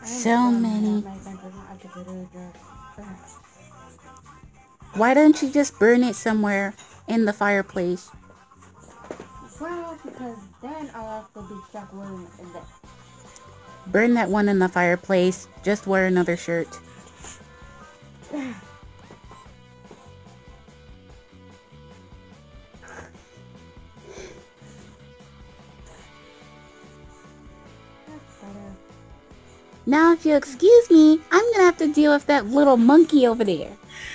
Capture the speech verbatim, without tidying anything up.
So many. Why don't you just burn it somewhere in the fireplace? Well, because then I'll have to be stuck wearing it in there. Burn that one in the fireplace. Just wear another shirt. Now, if you'll excuse me, I'm gonna have to deal with that little monkey over there.